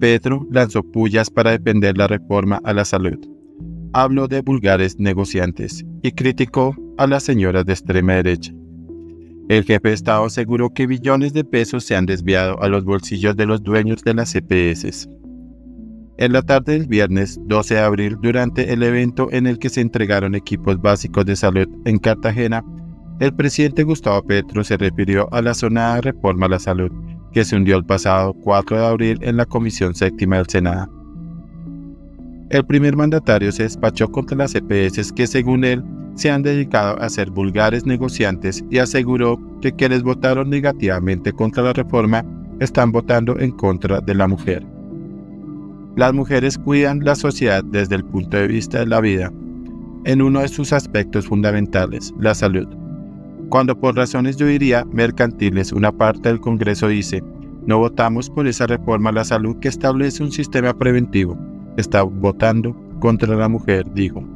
Petro lanzó pullas para defender la reforma a la salud. Habló de vulgares negociantes y criticó a las señoras de extrema derecha. El jefe de Estado aseguró que billones de pesos se han desviado a los bolsillos de los dueños de las EPS. En la tarde del viernes 12 de abril, durante el evento en el que se entregaron equipos básicos de salud en Cartagena, el presidente Gustavo Petro se refirió a la sonada reforma a la salud, que se hundió el pasado 4 de abril en la Comisión Séptima del Senado. El primer mandatario se despachó contra las EPS que, según él, se han dedicado a ser vulgares negociantes y aseguró que quienes votaron negativamente contra la reforma están votando en contra de la mujer. Las mujeres cuidan la sociedad desde el punto de vista de la vida, en uno de sus aspectos fundamentales, la salud. Cuando por razones yo diría mercantiles una parte del Congreso dice, no votamos por esa reforma a la salud que establece un sistema preventivo, está votando contra la mujer, dijo.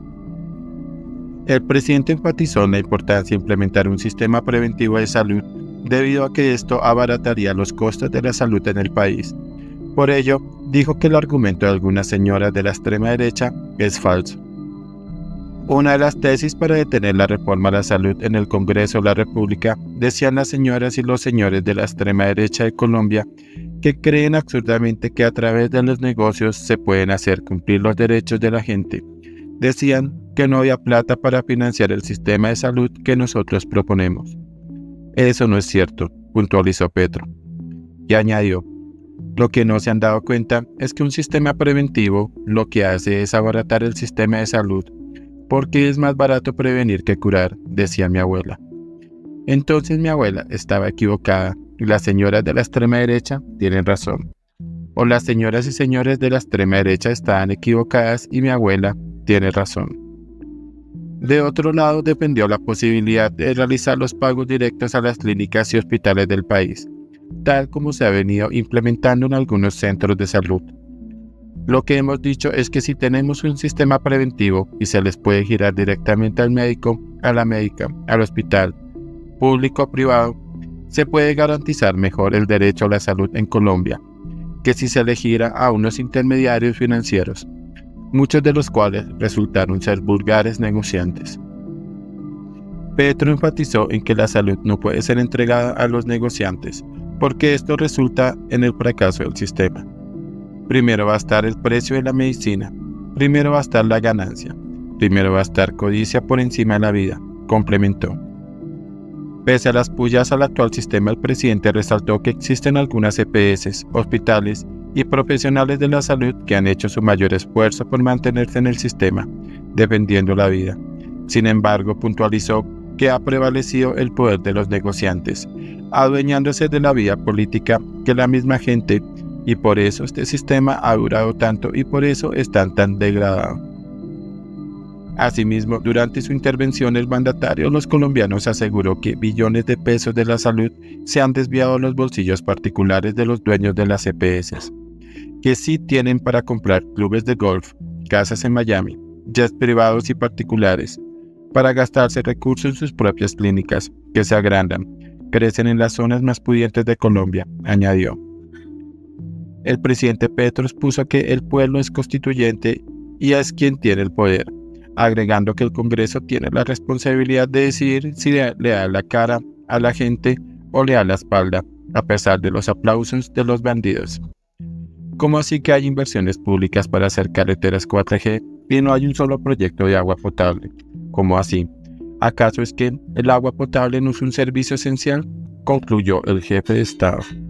El presidente enfatizó en la importancia de implementar un sistema preventivo de salud debido a que esto abarataría los costos de la salud en el país. Por ello, dijo que el argumento de algunas señoras de la extrema derecha es falso. Una de las tesis para detener la reforma a la salud en el Congreso de la República, decían las señoras y los señores de la extrema derecha de Colombia, que creen absurdamente que a través de los negocios se pueden hacer cumplir los derechos de la gente. Decían que no había plata para financiar el sistema de salud que nosotros proponemos. Eso no es cierto, puntualizó Petro. Y añadió, lo que no se han dado cuenta es que un sistema preventivo lo que hace es abaratar el sistema de salud, porque es más barato prevenir que curar, decía mi abuela. Entonces mi abuela estaba equivocada y las señoras de la extrema derecha tienen razón. O las señoras y señores de la extrema derecha estaban equivocadas y mi abuela tiene razón. De otro lado, defendió la posibilidad de realizar los pagos directos a las clínicas y hospitales del país, tal como se ha venido implementando en algunos centros de salud. Lo que hemos dicho es que si tenemos un sistema preventivo y se les puede girar directamente al médico, a la médica, al hospital, público o privado, se puede garantizar mejor el derecho a la salud en Colombia, que si se le gira a unos intermediarios financieros, muchos de los cuales resultaron ser vulgares negociantes. Petro enfatizó en que la salud no puede ser entregada a los negociantes, porque esto resulta en el fracaso del sistema. Primero va a estar el precio de la medicina, primero va a estar la ganancia, primero va a estar codicia por encima de la vida, complementó. Pese a las pullas al actual sistema, el presidente resaltó que existen algunas EPS, hospitales y profesionales de la salud que han hecho su mayor esfuerzo por mantenerse en el sistema, defendiendo la vida. Sin embargo, puntualizó que ha prevalecido el poder de los negociantes, adueñándose de la vía política que la misma gente, y por eso este sistema ha durado tanto y por eso están tan degradados. Asimismo, durante su intervención, el mandatario de los colombianos aseguró que billones de pesos de la salud se han desviado a los bolsillos particulares de los dueños de las EPS, que sí tienen para comprar clubes de golf, casas en Miami, jets privados y particulares, para gastarse recursos en sus propias clínicas, que se agrandan, crecen en las zonas más pudientes de Colombia, añadió. El presidente Petro expuso que el pueblo es constituyente y es quien tiene el poder, agregando que el Congreso tiene la responsabilidad de decidir si le da la cara a la gente o le da la espalda, a pesar de los aplausos de los bandidos. ¿Cómo así que hay inversiones públicas para hacer carreteras 4G y no hay un solo proyecto de agua potable? ¿Cómo así? ¿Acaso es que el agua potable no es un servicio esencial?, concluyó el jefe de Estado.